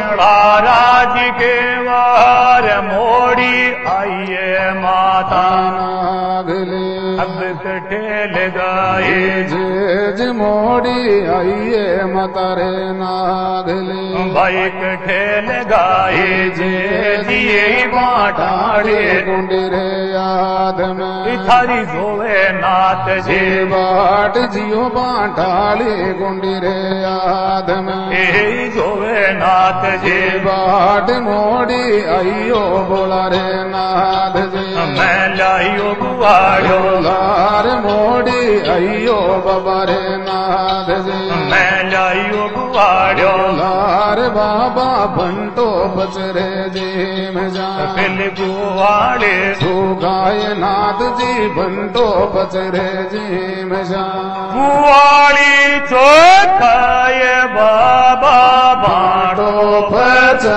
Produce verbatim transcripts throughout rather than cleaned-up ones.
राज के वार मोड़ी आइए माता नागले अब कटे लगाए जेज मोड़ी आइए माता रे नागले भाई कटे लगाए जे दिए बाटाड़े कुंडी रे याद में थारी जोवे नाथ जे बाट जियो बाटाली कुंडी रे याद में ए जोवे नाथ जे बाट मोड़ी आइयो बोला रे नाथ जी मैं लाइयो गुआड़ो लार मोड़ी आइयो बाबा रे नाथ जी मैं लाइयो गुआड़ो लार बाबा बंटो बचरे जी में जा फिल गुआड़े तू गाय नाथ जी बंटो बचरे जी में जा गुआड़ी चौथाए बाबा बाटो बचरे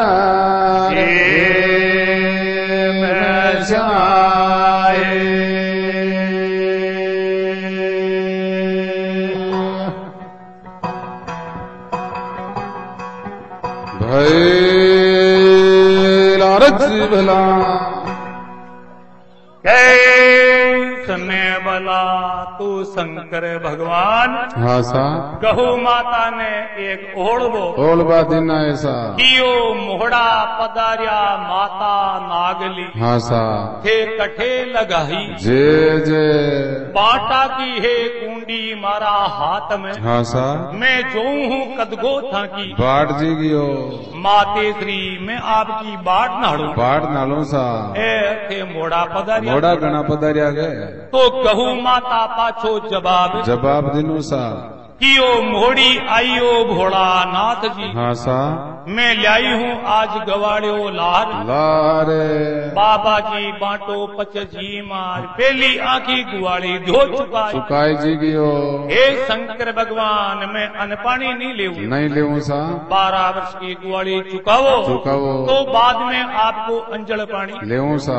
में जाए भई लारच भला कैसने बला तू शंकर भगवान हाँ सा गहू माता ने एक ओढ़बो ओलबा दिन ऐसा कियो मोहड़ा पदारिया माता नागली हाँ सा थे कठे लगाई जे जे बाटा की है कुंडी मारा हाथ में हाँ सा मैं जो हूँ कदगो था की बाट जी गियो माते श्री मैं आपकी बाट नाड़ू बाट नालो सा ए थे मोड़ा पदारिया मोड़ा गणा पधारिया गए तो कहू माता पाछो जवाब जवाब दिनो सा कियो मोड़ी आइयो भोला नाथ जी हाँ सा मैं लाई हूँ आज गवाड़ियो लार लारे बाबा जी बांटो पच जी मार पहली आंखी गुआड़ी धो चुका सुकाई जी गियो हे शंकर भगवान मैं अन्न पानी नहीं ले नहीं ले सा बारह वर्ष की गुआड़ी चुकावो चुकावो तो बाद में आपको अंजल पानी ले सा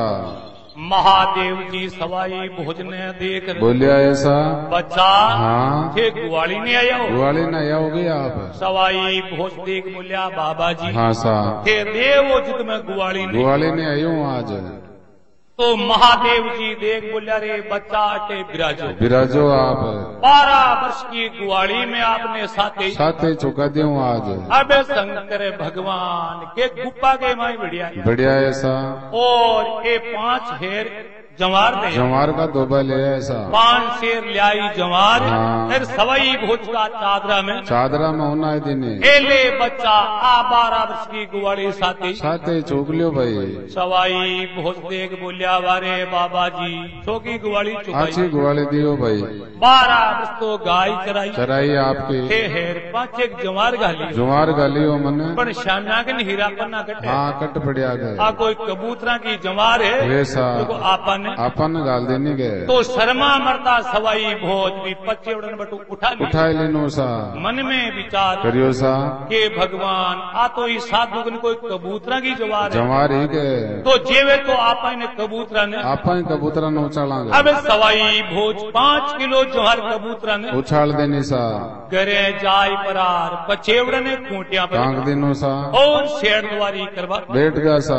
महादेव जी सवाई भोजन देख बोलिया ऐसा बच्चा हाँ थे गुआड़ी नहीं आया हो गुआली नहीं आओगे आप सवाई भोज देख बोलिया बाबा जी हाँ सा थे देव जित में गुआड़ी नहीं गुआली नहीं आयो आज तो महादेव जी देख बोलिया रे बच्चा अटे बिराजो बिराजो आप बारह वर्ष की गुआड़ी में आपने साथे साथे चुका दू आज अब शंकर भगवान के गुप्पा के माई बढ़िया बढ़िया ऐसा और ये पांच हेर जवार दे जवार का दोबा ले ऐसा पांच शेर ल्याई जवार हाँ। फिर सवाई भोज का चादरा में चादरा में होना है दिन एले बच्चा आ बारह वर्ष की गुआड़ी साथी साथे चुक लियो भाई सवाई भोज देख बोलिया वारे बाबा जी छोकी गुआड़ी अच्छी चुकाई गुआली दियो भाई बारह वर्ष तो गाय चराई चराई आपके हे हेर पांच एक जवार गाली जुमार गालियो मन पर श्यामनागन हीरा पन्ना कटे हाँ कट पड़िया गए आ कोई कबूतरा की जवार है वैसा देखो आपन अपन गाल देने गए तो शर्मा मरता सवाई भोज भी पच्चे उड़न बटू उठा ली उठाए लेनो सा मन में विचार करियो सा के भगवान आ तो इस साधु कोई कबूतरा की जवार है जवार ही के तो जेवे तो आपा ने कबूतरा ने आप ही कबूतरा न उछाला अब सवाई भोज पांच किलो जवार कबूतरा ने उछाल देने सा गरे जाय परार पचेवड़ ने खूंटिया पर टांग देनो सा और शेर द्वारी करवा बैठ गया सा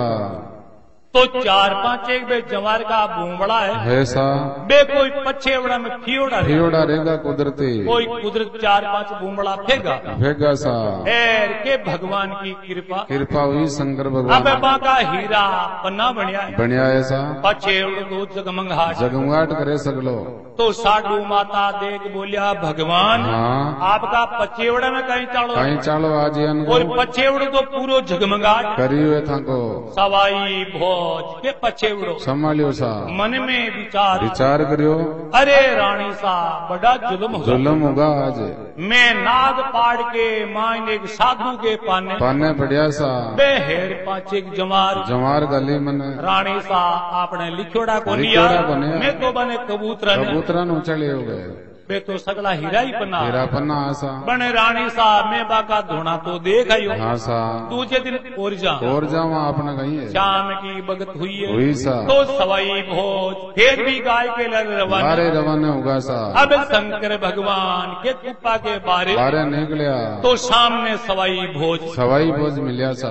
तो चार पांच एक बे जवार का बूमड़ा है है सा बे कोई पचेवड़ा में फियोड़ा है फियोड़ा रहेगा कुदरती कोई कुदरत चार पांच बूमड़ा फेंगा फेंका सा एर के भगवान की कृपा कृपा हुई शंकर अब भगवान बाका हीरा पन्ना बढ़िया है बढ़िया ऐसा पचेवड़ दो जगमंगाट जगमगाट करे सकलो तो साधु माता देख बोलिया भगवान हाँ आपका पचेवड़ा में कहीं चालो कहीं चालो आज और पचेवड़ तो पूरो जगमगाट करियो था को सवाई भोज के पचेवड़ो संभालियो सा मन में विचार विचार करियो अरे रानी सा बड़ा जुल्म होगा जुलम होगा आज मैं नाग पाड़ के मायने एक साधु के पाने पाने बढ़िया सा बेहेर पांचे जमार जमार गली मन रानी सा आपने लिखोड़ा को लिया लिखोड़ा को लिया। मैं तो बने कबूतर ने कबूतरा न उछले हो गए वे तो सगला हीरा ही बना हीरा पन्ना ऐसा बन रानी साहब में बाका धोना तो देख आयो हाँ सा दूसरे दिन और जा और जावा आपने कही है शाम की भगत हुई है हुई सा तो सवाई भोज फिर भी गाय के लड़ रवाना बारे रवाना होगा सा अब शंकर भगवान के कृपा के बारे बारे निकलिया तो सामने सवाई भोज सवाई भोज मिलिया सा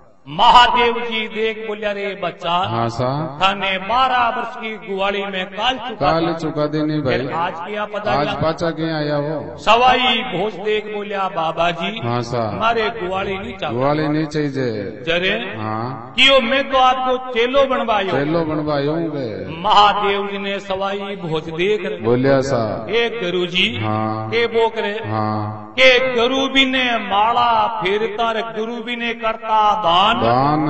महादेव जी देख बोलिया रे बच्चा हाँ सा थाने बारह वर्ष की गुवाड़ी में काल चुका काल था। चुका देनी भाई फिर आज क्या पता आज क्या? पाचा के आया वो सवाई भोज देख बोलिया बाबा जी हाँ सा हमारे गुवाड़ी नहीं चाहते गुवाले नहीं चाहिए जरे हाँ क्यों मैं तो आपको चेलो बनवायो चेलो बनवायोगे महादेव जी ने सवाई भोज देख रहे बोलिया सा एक गुरु जी हाँ के बोकरे हाँ के गुरु भी ने माला फेरता रे गुरु भी ने करता दान दान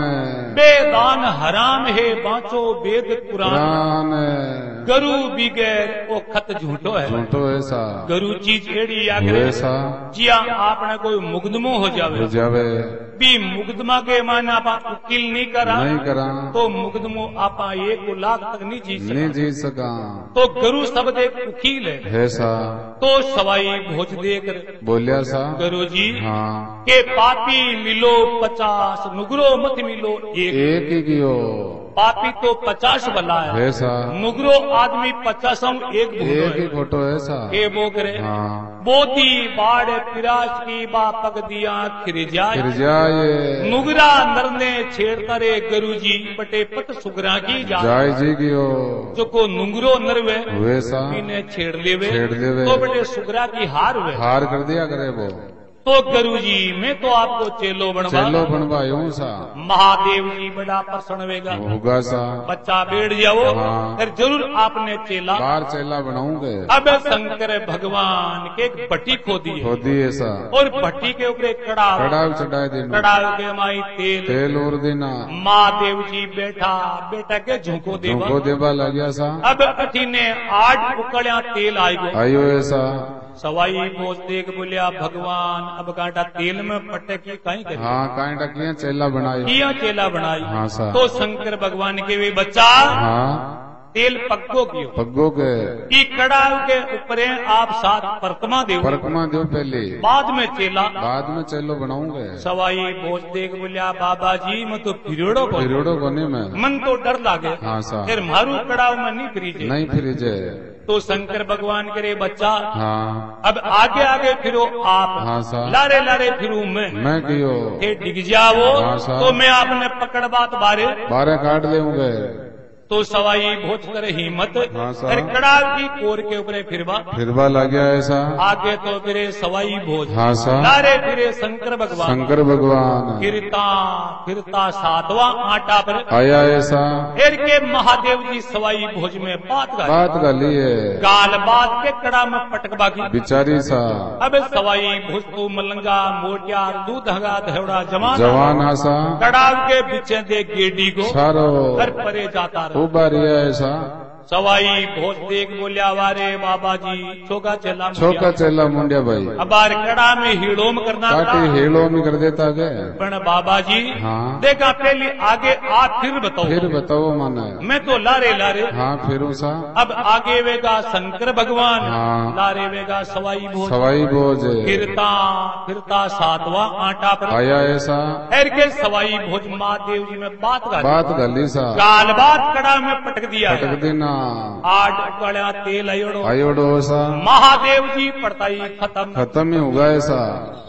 बेदान हराम है बाँचो वेद पुराण पुराण गुरु बिगैर वो खत झूठो है झूठो ऐसा गुरु चीज एड़ी आगरे ऐसा जिया आपने कोई मुकदमो हो जावे हो जावे भी मुकदमा के माने आपा वकील नहीं करा नहीं करा तो मुकदमो आपा एक लाख तक नहीं जी नहीं सका जी सका तो गुरु शब्द एक वकील है ऐसा तो सवाई भोज देकर बोलिया सा गुरु जी हाँ के पापी मिलो पचास नुगरो मत मिलो एक एक ही कियो पापी तो पचास बला है ऐसा नुगरो आदमी पचासम एक एक ही भूलो फोटो ऐसा के बोकरे हाँ बोती बाढ़ पिराज की बापक दिया खिर जाए फिर जाए नुगरा नर ने छेड़ करे गुरु जी बटे पट सुगरा की जाए जाय जी कियो जो को नुंगरो नर वे वैसा ने छेड़ लेवे छेड़ लेवे। तो बटे सुगरा की हार वे हार कर दिया करे वो तो गुरु जी मैं तो आपको चेलो बनवा चेलो बनवायो सा महादेव जी बड़ा प्रसन्न होगा होगा सा बच्चा बैठ जाओ हाँ। फिर जरूर आपने चेला बार चेला बनाऊंगे अब शंकर भगवान के एक भट्टी खोदी है खोदी ऐसा और भट्टी के ऊपर एक कड़ा कड़ाव चढ़ाए दिन कड़ाव के माई तेल तेल और देना महादेव जी बैठा बेटा के झोंको देवा झोंको देवा लग गया सा अब कठी ने आठ उकड़िया तेल आई गो आयो ऐसा सवाई भोज देख बोलिया भगवान अब कांटा तेल में पट्टे की कहीं करी हाँ काई टकिया चेला बनाई किया चेला बनाई हाँ सा तो शंकर भगवान के वे बच्चा हाँ तेल पक्को कियो पग्गो के की कड़ाव के ऊपर आप सात परकमा दे परकमा दो पहले बाद में चेला बाद में चेलो बनाऊंगे सवाई भोज देख बोलिया बाबा जी मैं तो फिरोड़ो को फिरोड़ो कोने में मन तो डर लागे हाँ सा फिर मारू कड़ाव में नहीं फिरीजे नहीं फिर जे तो शंकर भगवान करे बच्चा हाँ अब आगे आगे फिरो आप हाँ सा लारे लारे फिरू मैं मैं कियो ये डिग जाओ हाँ सा। तो मैं आपने पकड़ बात बारे बारह काट देंगे तो सवाई भोज करे हिम्मत हाँ सा। फिर कड़ाव की कोर के ऊपर फिरवा फिरवा लग गया ऐसा आगे तो फिरे सवाई भोज हाँ सा लारे फिरे शंकर भगवान शंकर भगवान फिरता फिरता सातवां आटा पर आया ऐसा फिर के महादेव जी सवाई भोज में बात गाली बात गली है गाल बात के कड़ा में पटकबा की बिचारी सा अब सवाई भोज तो मलंगा मोटियार दूध हगा धौड़ा जवान जवान आसा कड़ाव के पीछे दे गेडी को सारो घर परे जाता रहा उबारिया ऐसा सवाई भोज देख बोलिया वारे बाबा जी छोका चला छोका चेला मुंडिया भाई अबार कड़ा में हीड़ोम करना काटी पड़ा हेलो में कर देता के पण बाबा जी हाँ देखा पहले आगे आप फिर बताओ फिर बताओ माने मैं तो लारे लारे हाँ फिर सा अब आगे वेगा शंकर भगवान हाँ। लारे वेगा सवाई भोज सवाई बोझ फिरता फिरता सातवां आटा पर आया ऐसा फिर के सवाई भोज महादेव जी में बात कर बात गली सा गाल बात कड़ा में पटक दिया है। पटक देना आठ उकड़ा तेल अयोड़ो आयोडो सा महादेव जी पड़ताई खत्म खत्म ही होगा ऐसा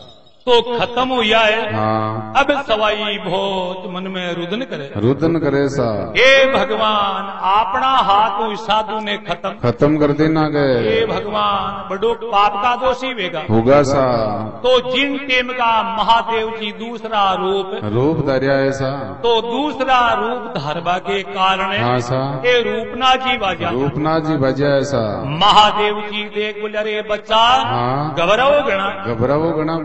तो खत्म हुआ है हाँ अब सवाई भोज मन में रुदन करे रुदन करे सा हे भगवान अपना हाथ उस साधु ने खत्म खत्म कर देना हे गए भगवान बड़ो पाप का दोषी वेगा होगा सा तो जिन टेम का महादेव जी दूसरा रूप रूप धरिया ऐसा तो दूसरा रूप धरवा के कारण हाँ सा ये रूपना जी बाजा रूपना जी बजा ऐसा महादेव जी देख बोले अरे बच्चा हाँ घबराओ गणा घबराओ गणा भाई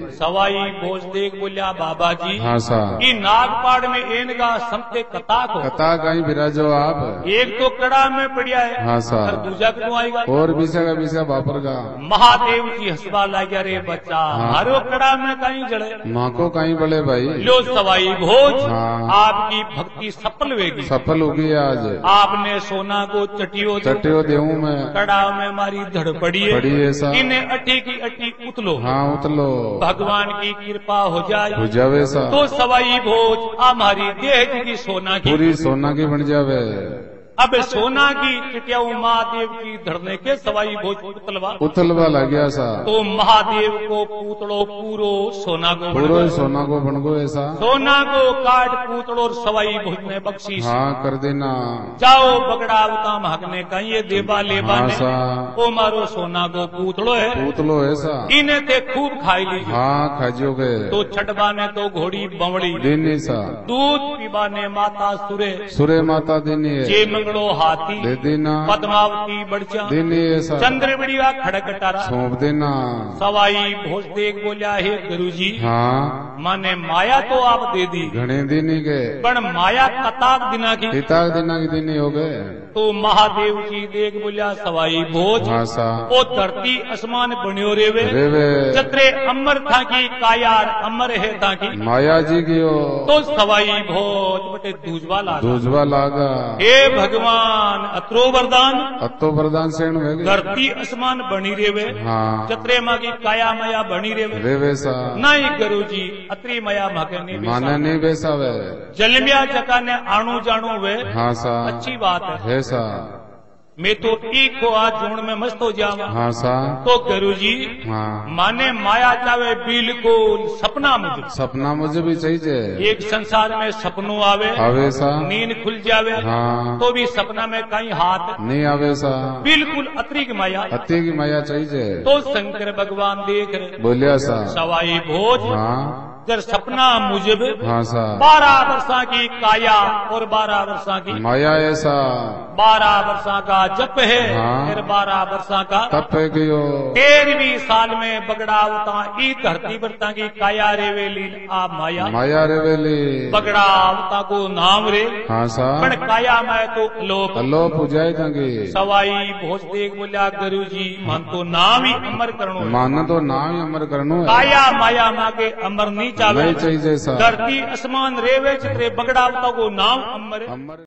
सवाई भोज देख बोलिया बाबा जी हाँ सा ई नागपाड़ में एनगा समते कता को कथा कहीं विराजो आप एक तो कड़ा में पड़िया है हाँ सा और दूजा क्यों आएगा और बीसा का बीसा बापर का महादेव जी हंसवा लाग्या रे बच्चा मारो कड़ा में कहीं जड़े माँ को कहीं बड़े भाई लो सवाई भोज हाँ। आपकी भक्ति सफल होगी सफल होगी आज आपने सोना को चटियो दो, चटियो देऊ में कड़ा में मारी धड़ पड़ी है पड़ी ऐसा इन्हें अटी की अटी उतलो हाँ उतलो भगवान की कृपा हो जाए हो जावे सा तो सवाई भोज हमारी देह की सोना की पूरी सोना की बन जावे अब सोना की चिटिया महादेव की धरने के सवाई भोज उतलवा उतलवा लग गया सा तो महादेव को पूतड़ो पूरो सोना को पूरो बन सोना को बन गो ऐसा सोना को काट पूतड़ो और सवाई भोज में बख्शी हाँ कर देना जाओ बगड़ा उताम हकने का ये देबा लेबा हाँ ने सा ओ मारो सोना को पूतड़ो है उतलो ऐसा इन्हें ते खूब खाई लीजिए हाँ खाजो के तो छटबा ने तो घोड़ी बमड़ी देनी सा दूध पीबा ने माता सुरे सुरे माता देनी है जे मंगड़ो हाथी दे देना पद्मावती बड़चा देनी ऐसा चंद्र बड़िया खड़कटारा सौंप देना सवाई भोज देख बोलिया हे गुरु जी हाँ माने माया तो आप दे दी घने देनी के पर माया कताक दिना की पिता दिना की देनी हो गए तो महादेव जी देख बोलिया सवाई भोज हाँ सा ओ धरती आसमान बनियो रेवे रेवे चत्रे अमर था की कायार अमर है था की माया जी की हो तो सवाई भोज बटे दूजवा लागा दूजवा लागा हे भगवान अत्रो वरदान अतो वरदान सेण हो गए धरती आसमान बनी रेवे हाँ चत्रे माँ की काया माया बनी रेवे रेवे सा नहीं गुरु जी अत्री माया माके नहीं माने बेसा। नहीं बेसावे जलमिया चका ने आणु जाणु वे हाँ सा अच्छी बात है है सा मैं तो एक को आज जोड़ में मस्त हो जावा हाँ सा तो गुरु जी हाँ माने माया चावे बिल्कुल सपना मुझे सपना मुझे भी चाहिए एक संसार में सपनों आवे आवे सा नींद खुल जावे हाँ तो भी सपना में कहीं हाथ नहीं आवे सा बिल्कुल अतिरिक्त माया अति की माया चाहिए तो शंकर भगवान देख रहे बोलिया सा सवाई भोज हाँ जब सपना मुझे हाँ सा बारह वर्षा की काया और बारह वर्षा की माया ऐसा बारह वर्षा का जप है हाँ। फिर बारह वर्षा का तप है गयो तेरहवीं साल में बगड़ावता ई धरती बरता की काया रेवेली आ माया माया रेवेली बगड़ावता को नाम रे हाँ सा पण काया मैं तो लोक अलो पूजाई तंगी सवाई भोज देख बोलिया गुरु जी मन तो नाम ही अमर करणो है। मान तो नाम ही अमर करनो है काया माया माँ के अमर नहीं चावे नहीं चाहिए सा धरती आसमान रेवे चित्रे बगड़ावता को नाम अमर है। अमर